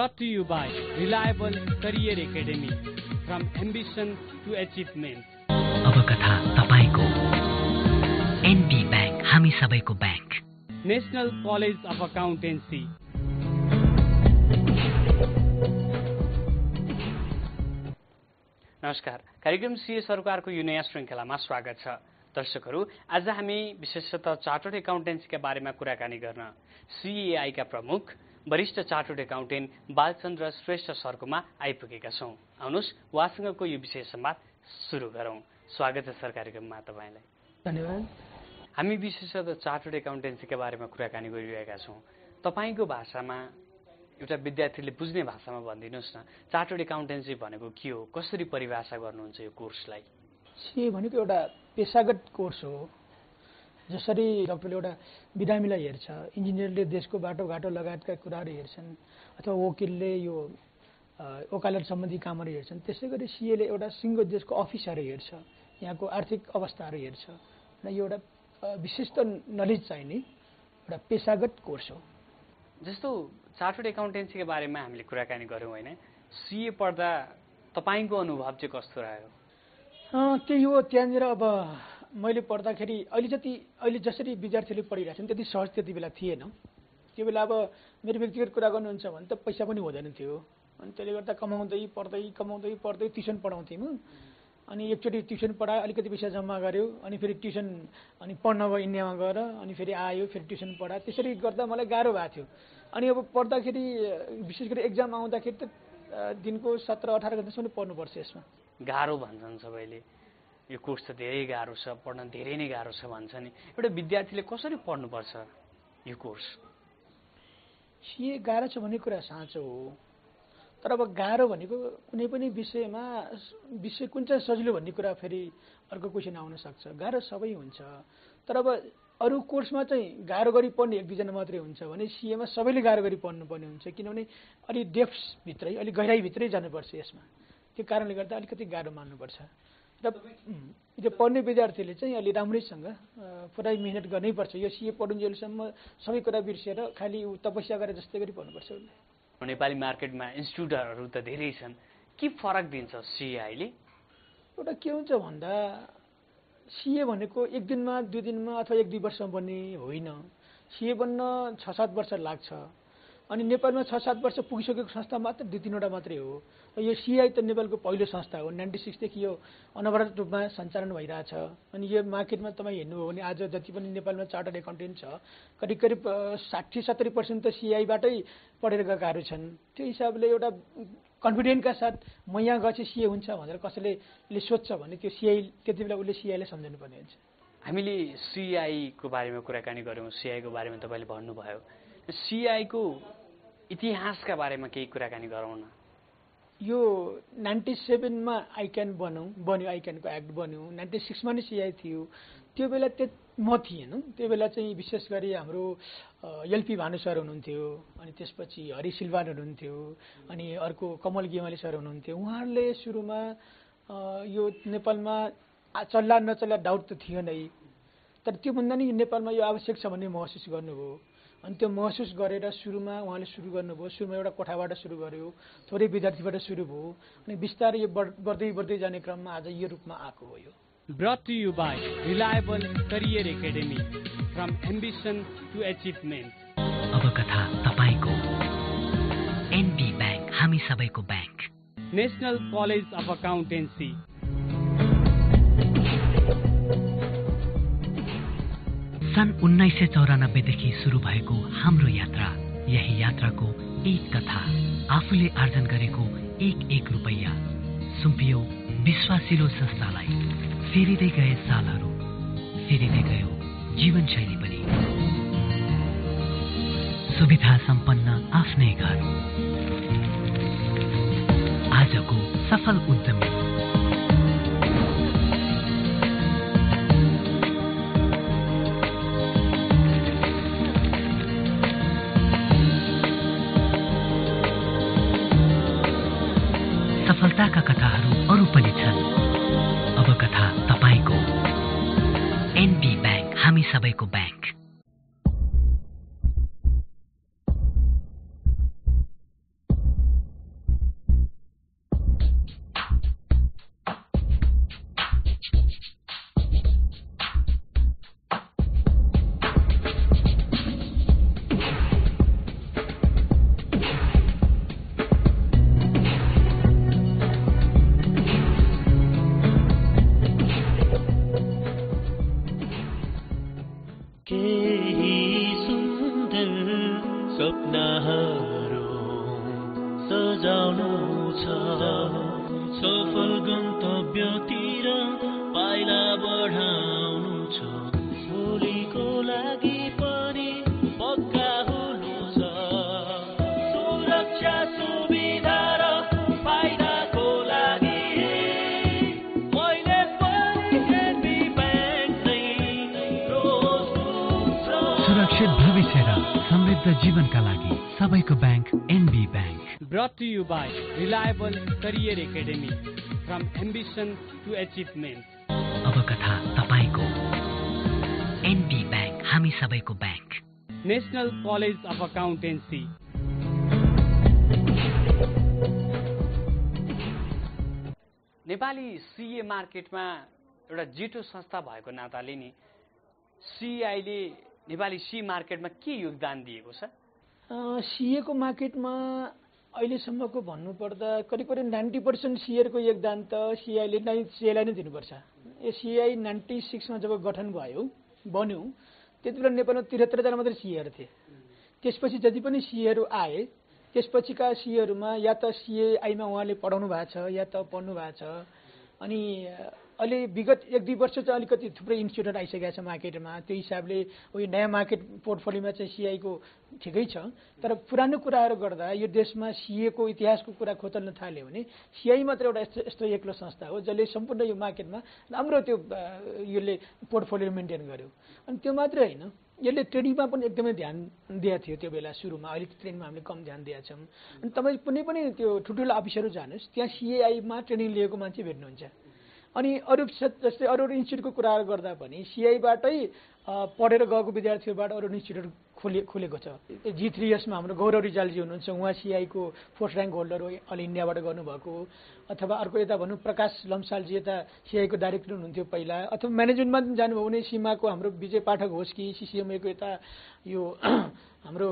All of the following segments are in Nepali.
Brought to you by Reliable Career Academy. From ambition to achievement. अब कथा तपाईको एनबी बैंक, हामी सबैको bank. National college of accountancy. नमस्कार, कार्यक्रम सीए सरकारको यो नयाँ श्रृङ्खलामा स्वागत छ. दर्शकहरू, आज हामी विशेषतः चार्टर्ड एकाउन्टेन्सीका बारेमा कुराकानी गर्न सीएआईका प्रमुख वरिष्ठ चार्टर्ड एकाउन्टेन्ट बालचन्द्र श्रेष्ठ सरकोमा आइपुगेका छौं. आउनुहोस् उहाँसँगको यो विशेष संवाद सुरु गरौं. स्वागत छ सर कार्यक्रममा तपाईलाई. धन्यवाद. हामी विशेषतः चार्टर्ड एकाउन्टेन्सीका बारेमा कुराकानी गरिरहेका छौं. तपाईको भाषामा, एउटा विद्यार्थीले बुझ्ने भाषामा भनिदिनुहोस् न, चार्टर्ड एकाउन्टेन्सी भनेको के हो, कसरी परिभाषा गर्नुहुन्छ यो कोर्सलाई? सीए भनेको एउटा पेशागत कोर्स हो. जसरी डाक्टरले एउटा बिरामीलाई हेर्छ, इन्जिनियरले देशको बाटोघाटो लगायतका कुराहरू हेर्छन्, अथवा वकिलले यो वकालत सम्बन्धी कामहरू हेर्छन्, त्यसै गरी सीएले एउटा सिङ्गो देशको अफिसहरू हेर्छ, यहाँको आर्थिक अवस्थाहरू हेर्छ र यो एउटा विशिष्ट नलेज चाहिने एउटा पेशागत कोर्स हो. जस्तो चार्टर्ड एकाउन्टेन्सीको बारेमा हामीले कुराकानी गऱ्यौँ होइन, सीए पढ्दा तपाईँको अनुभव चाहिँ कस्तो रह्यो? त्यही हो, त्यहाँनिर अब मैले पढ्दाखेरि अहिले जसरी विद्यार्थीले पढिरहेछन् त्यति सहज त्यति बेला थिएन. त्यो बेला अब मेरो व्यक्तिगत कुरा गर्नुहुन्छ भने त पैसा पनि हुँदैन थियो, अनि त्यसले गर्दा कमाउँदै पढ्दै ट्युसन पढाउँथेँ म. अनि एकचोटि ट्युसन पढायो, अलिकति पैसा जम्मा गऱ्यो, अनि फेरि ट्युसन अनि पढ्न गयो इन्डियामा गएर, अनि फेरि आयो, फेरि ट्युसन पढायो. त्यसरी गर्दा मलाई गाह्रो भएको थियो. अनि अब पढ्दाखेरि विशेष गरी एक्जाम आउँदाखेरि त दिनको 17-18 घन्टासम्म पढ्नुपर्छ. यसमा गाह्रो भन्छन् सबैले, यो कोर्स त धेरै गाह्रो छ, पढ्न धेरै नै गाह्रो छ भन्छ नि. एउटा विद्यार्थीले कसरी पढ्नुपर्छ यो कोर्स? सीए गाह्रो छ भन्ने कुरा साँचो हो, तर अब गाह्रो भनेको कुनै पनि विषय कुन चाहिँ सजिलो भन्ने कुरा फेरि अर्को क्वेसन आउन सक्छ. गाह्रो सबै हुन्छ, तर अब अरू कोर्समा चाहिँ गाह्रो गरी पढ्ने एक दुईजना मात्रै हुन्छ भने सीएमा सबैले गाह्रो गरी पढ्नुपर्ने हुन्छ, किनभने अलि डेप्थभित्रै, अलि गहिराइभित्रै जानुपर्छ. यसमा त्यो कारणले गर्दा अलिकति गाह्रो मान्नुपर्छ. र यो पढ्ने विद्यार्थीले चाहिँ अलि राम्रैसँग पुरै मिहिनेत गर्नैपर्छ. यो सीए पढुन्जेलसम्म सबै कुरा बिर्सेर खालि तपस्या गरेर जस्तै गरी पढ्नुपर्छ. नेपाली मार्केटमा इन्स्टिट्युटहरू त धेरै छन्, के फरक दिन्छ सीएआईले? एउटा के हुन्छ भन्दा सीए भनेको एक दिनमा, 2 दिनमा अथवा 1-2 वर्षमा बन्ने होइन. सीए बन्न 6-7 वर्ष लाग्छ. अनि नेपालमा 6-7 वर्ष पुगिसकेको संस्था मात्र 2-3वटा मात्रै हो. र यो सीआई त नेपालको पहिलो संस्था हो. 96 देखि यो अनवरत रूपमा सञ्चालन भइरहेछ. अनि यो मार्केटमा तपाईँ हेर्नुभयो भने आज जति पनि नेपालमा चार्टर्ड एकाउन्टेन्ट छ, करिब 60-70% त सीआईबाटै पढेर गएकाहरू छन्. त्यो हिसाबले एउटा कन्फिडेन्टका साथ म यहाँ गएपछि सीए हुन्छ भनेर कसैले सोध्छ भने त्यो सीआई त्यति बेला उसले सीआईलाई सम्झनु पर्ने हुन्छ. हामीले सीआईको बारेमा कुराकानी गऱ्यौँ, सीआईको बारेमा तपाईँले भन्नुभयो. सीआईको इतिहासका बारेमा केही कुराकानी गरौँ न. यो 97मा आइक्यान बन्यो, आइक्यानको एक्ट बन्यो. 96मा नै सीआई थियो. त्यो बेला म थिएन. त्यो बेला चाहिँ विशेष गरी हाम्रो एलपी भानु सर हुनुहुन्थ्यो, अनि त्यसपछि हरि सिल्वान हुनुहुन्थ्यो, अनि अर्को कमल गेवाली सर हुनुहुन्थ्यो. उहाँहरूले सुरुमा यो नेपालमा चल्ला नचल्ला डाउट त थियो नै, तर त्योभन्दा नि नेपालमा यो आवश्यक छ भन्ने महसुस गर्नुभयो. अनि त्यो महसुस गरेर सुरुमा उहाँले सुरु गर्नुभयो. सुरुमा एउटा कोठाबाट सुरु गर्यो, थोरै विद्यार्थीबाट सुरु भयो, अनि बिस्तारै यो बढ्दै जाने क्रममा आज यो रूपमा आएको हो. यो Brought to you by Reliable Career Academy. From ambition to achievement. अब कथा तपाईको एनबी बैंक, हामी सबैको bank. National college of Accountancy. सन् 1994 देखि सुरु भएको हाम्रो यात्रा, यही यात्राको एक कथा, आफूले आर्जन गरेको एक रुपैयाँ सुम्पियो विश्वासिलो संस्थालाई. फेरिँदै गए सालहरू, फेरिँदै गयो जीवनशैली पनि. सुविधा सम्पन्न आफ्नै घर, आजको सफल उद्यमी. सफलताका कथाहरू अरू पनि छन्. अब कथा तपाईको एनबी बैंक, हामी सबैको बैंक. सजाउनु छ सफल गन्तव्यतिर पाइला बढाउनु छ भोलिको लागि पनि पक्का हुनु छ सुरक्षा सुविधा र फाइदाको लागि मैले पनि एनबी ब्याङ्क नै रोज्नु छ सुरक्षित भविष्य र समृद्ध जीवनका लागि सबैको bank NB bank. Brought to you by Reliable Career Academy, from ambition to achievement. अब कथा तपाईको एनबी ब्याङ्क, हामी सबैको bank. National College of Accountancy. Nepali CA मार्केटमा एउटा जेठो संस्था भएको नाताले नि सीआईले नेपाली सी मार्केटमा के योगदान दिएको छ? सीएको मार्केटमा अहिलेसम्मको भन्नुपर्दा करिब 90% सेयरको योगदान त सीआईलाई नै दिनुपर्छ। यो सीआई 96 मा जब गठन बन्यो त्यति बेला नेपालमा 73 जना मात्रै सीएहरू थिए। त्यसपछि जति पनि सीएहरू आए त्यसपछिका सीएहरूमा या त सीएआईमा उहाँले पढाउनु भएको छ या त पढ्नु भएको छ। अनि अहिले विगत 1-2 वर्ष चाहिँ अलिकति थुप्रै इन्स्टिट्युटहरू आइसकेको छ मार्केटमा। त्यो हिसाबले यो नयाँ मार्केट पोर्टफोलियोमा चाहिँ सीआईको ठिकै छ। तर पुरानो कुराहरू गर्दा यो देशमा सीएको इतिहासको कुरा खोतल्न थाल्यो भने सीआई मात्र एउटा यस्तो एक्लो संस्था हो जसले सम्पूर्ण यो मार्केटमा राम्रो त्यो यसले पोर्टफोलियो मेन्टेन गर्यो। अनि त्यो मात्रै होइन, यसले ट्रेडिङमा पनि एकदमै ध्यान दिएको थियो त्यो बेला सुरुमा। अहिले ट्रेडिङमा हामीले कम ध्यान दिएका छौँ। अनि तपाईँ कुनै पनि त्यो ठुल्ठुलो अफिसहरू जानुहोस्, त्यहाँ सीएआईमा ट्रेनिङ लिएको मान्छे भेट्नुहुन्छ। अनि अरू जस्तै अरू इन्स्टिट्युटको कुराहरू गर्दा पनि सीआईबाटै पढेर गएको विद्यार्थीहरूबाट अरू इन्स्टिट्युट खुलेको छ। G3S मा हाम्रो गौरव रिजालजी हुनुहुन्छ, उहाँ सीआईको फर्स्ट र्याङ्क होल्डर हो, अल इन्डियाबाट गर्नुभएको। अथवा अर्को यता भनौँ प्रकाश लम्सालजी यता सीआईको डाइरेक्टर हुनुहुन्थ्यो पहिला। अथवा म्यानेजमेन्टमा जानुभयो भने सीमाको हाम्रो विजय पाठक होस् कि सीसीएमएको यता यो हाम्रो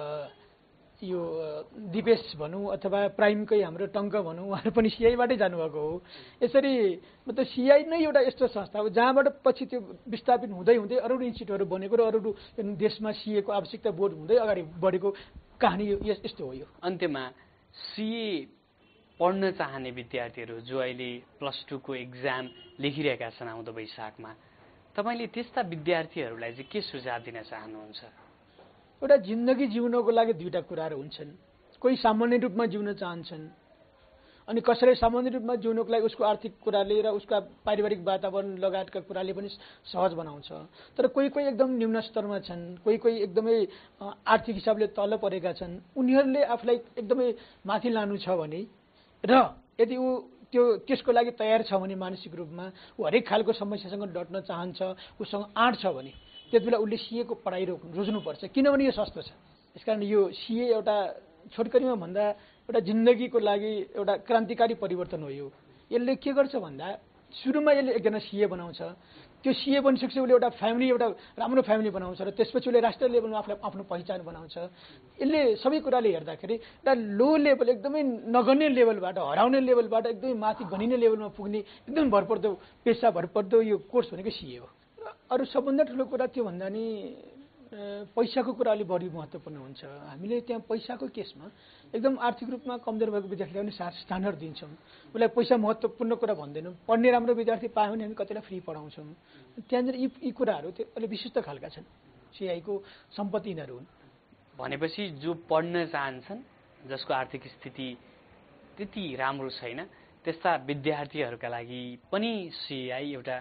यो दिपेश भनौँ अथवा प्राइमकै हाम्रो टङ्क भनौँ, उहाँहरू पनि सीआईबाटै जानुभएको हो। यसरी मतलब सीआई नै एउटा यस्तो संस्था हो जहाँबाट पछि त्यो विस्थापित हुँदै हुँदै अरू इन्स्टिट्युटहरू बनेको र अरू देशमा सीएको आवश्यकता बोध हुँदै अगाडि बढेको कहानी यस्तो हो। यो अन्त्यमा सीए पढ्न चाहने विद्यार्थीहरू जो अहिले +2 को एक्जाम लेखिरहेका छन् आउँदो वैशाखमा, तपाईँले त्यस्ता विद्यार्थीहरूलाई चाहिँ के सुझाव दिन चाहनुहुन्छ? एउटा जिन्दगी जिउनको लागि दुईटा कुराहरू हुन्छन्। कोही सामान्य रूपमा जिउन चाहन्छन् अनि कसैले सामान्य रूपमा जिउनको लागि उसको आर्थिक कुराले र उसका पारिवारिक वातावरण लगायतका कुराले पनि सहज बनाउँछ। तर कोही एकदम निम्न स्तरमा छन्, कोही एकदमै आर्थिक हिसाबले तल परेका छन्। उनीहरूले आफूलाई एकदमै माथि लानु छ भने र यदि ऊ त्यसको लागि तयार छ भने मानसिक रूपमा ऊ हरेक खालको समस्यासँग डट्न चाहन्छ, उसँग आँट छ भने त्यति बेला उसले सीएको पढाइ रोज्नुपर्छ, किनभने यो सस्तो छ। त्यसकारण यो सीए एउटा छोटकरीमा भन्दा एउटा जिन्दगीको लागि एउटा क्रान्तिकारी परिवर्तन हो। यसले के गर्छ भन्दा सुरुमा यसले एकजना सीए बनाउँछ, त्यो सीए बनिसकेपछि उसले एउटा फ्यामिली, एउटा राम्रो फ्यामिली बनाउँछ र त्यसपछि उसले राष्ट्रिय लेभलमा आफूलाई आफ्नो पहिचान बनाउँछ। यसले सबै कुराले हेर्दाखेरि एउटा लो लेभल एकदमै नगन्य लेभलबाट हराउने लेभलबाट एकदमै माथि गनिने लेभलमा पुग्ने एकदम भरपर्दो पेसा भरपर्दो यो कोर्स भनेको सीए हो। अरू सबभन्दा ठुलो कुरा त्यो भन्दा नि पैसाको कुरा अलिक बढी महत्त्वपूर्ण हुन्छ। हामीले त्यहाँ पैसाको केसमा एकदम आर्थिक रूपमा कमजोर भएको विद्यार्थीलाई पनि स्ट्यान्डर्ड दिन्छौँ। उसलाई पैसा महत्त्वपूर्ण कुरा भन्दैनौँ। पढ्ने राम्रो विद्यार्थी पायो भने हामी कतिलाई फ्री पढाउँछौँ। त्यहाँनिर यी कुराहरू त्यो अलिक विशिष्ट खालका छन्। सीआईको सम्पत्ति यिनीहरू हुन्। भनेपछि जो पढ्न चाहन्छन्, जसको आर्थिक स्थिति त्यति राम्रो छैन, त्यस्ता विद्यार्थीहरूका लागि पनि सीआई एउटा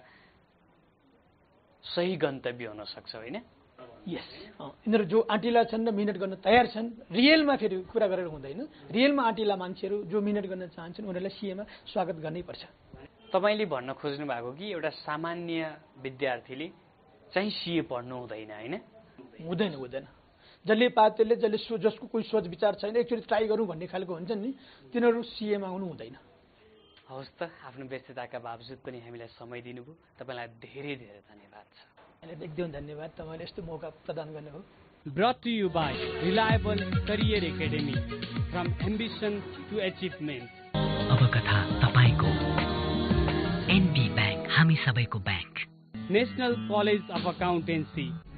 सही गन्तव्य हुन सक्छ, होइन? यस, यिनीहरू जो आँटिला छन् र मिहिनेत गर्न तयार छन्, रियलमा फेरि कुरा गरेर हुँदैन, रियलमा आँटिला मान्छेहरू जो मिहिनेत गर्न चाहन्छन् उनीहरूलाई सीएमा स्वागत गर्नै पर्छ। तपाईँले भन्न खोज्नु भएको कि एउटा सामान्य विद्यार्थीले चाहिँ सीए पढ्नु हुँदैन, होइन? हुँदैन। जसले पातेले जसको कोही सोच विचार छैन, एकचोटि ट्राई गरौँ भन्ने खालको हुन्छन् नि, तिनीहरू सीएमा आउनु हुँदैन। हवस् त, आफ्नो व्यस्तताका बावजुद पनि हामीलाई समय दिनुभयो, तपाईँलाई धेरै धेरै धन्यवाद छ। एकदम धन्यवाद, तपाईँले यस्तो मौका प्रदान गर्ने हो। Brought to you by Reliable Career Academy, from ambition to achievement. अब कथा तपाईको एनबी ब्याङ्क, हामी सबैको bank. National College of Accountancy.